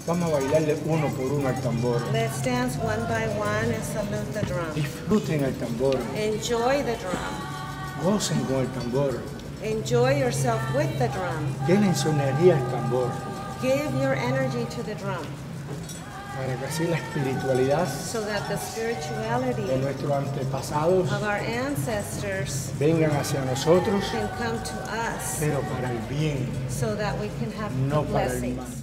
Vamos a bailarle uno por uno al tambor. Let's dance one by one and salute the drum. Disfruten el tambor. Enjoy the drum. Gocen con el tambor. Enjoy yourself with the drum. Denle su energía al tambor. Give your energy to the drum. Para que así la espiritualidad so that the spirituality de nuestros antepasados of our ancestors vengan hacia nosotros, can come to us, pero para el bien, so that we can have no the para el mal. blessings.